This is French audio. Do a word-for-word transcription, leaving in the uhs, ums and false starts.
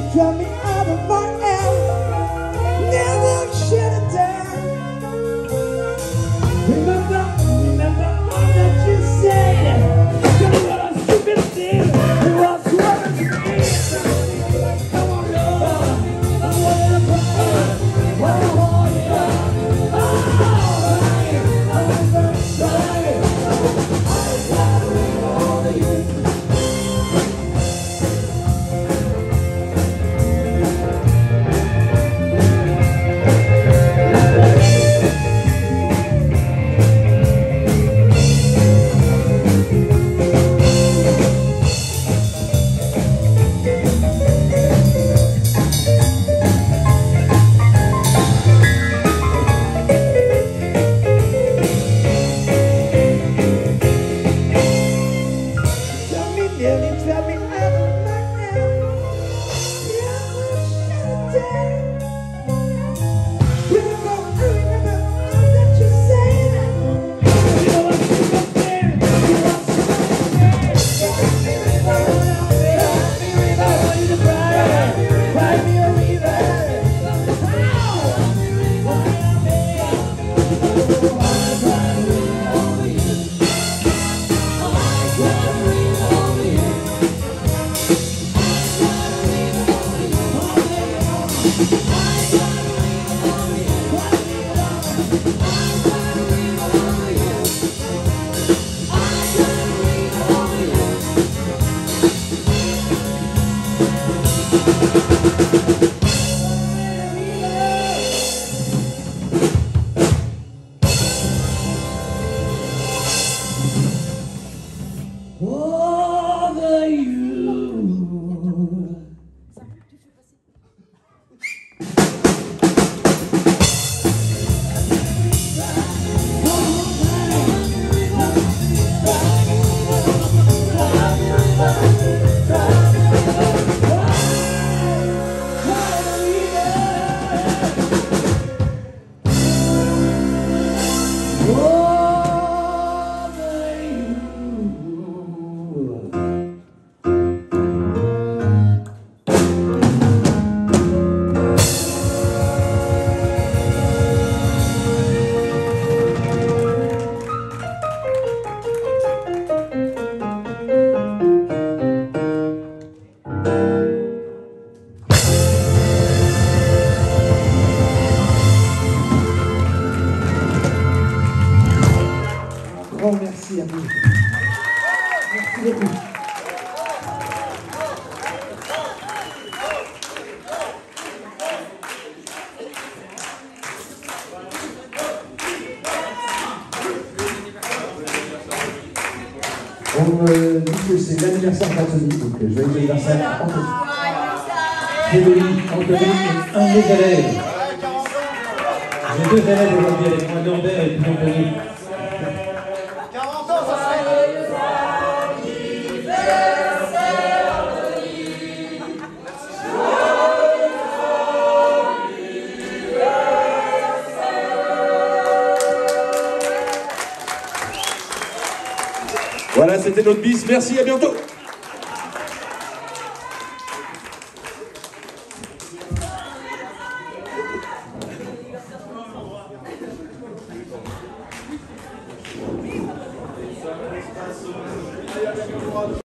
Drop me out of my L. Never should have done. Remember, remember all that you said. Tell me what a stupid thing. It was what it is. Come on, love. I want to put what I want to do. Oh, right. I'm sorry. I got to wait all the years. Nearly dropped me out of my head. Never should have done. Remember, I remember all that you said. You know what you got there. You want something there. Ride me a river, I want you to cry. Ride me a river. Oh, the you. Grand merci à vous. Merci beaucoup. On me dit que c'est l'anniversaire d'Anthony, donc joyeux anniversaire Anthony. Anthony, Anthony, un de mes élèves. J'ai deux élèves aujourd'hui avec moi, Norbert et puis Anthony. Voilà, c'était notre bis. Merci, à bientôt.